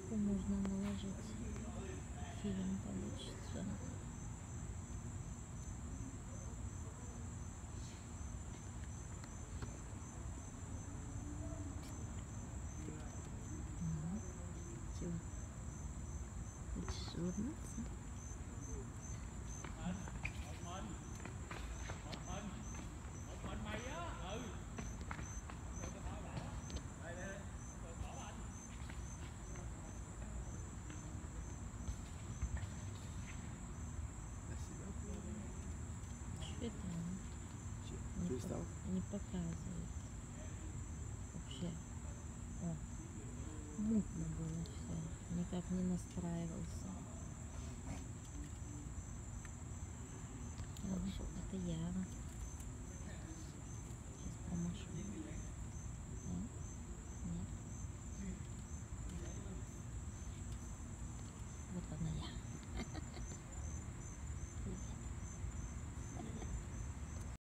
сверху можно наложить, фильм получится. Все. Хочешь улыбнуться? Что это не показывает вообще? О, мутно было все, никак не настраивался.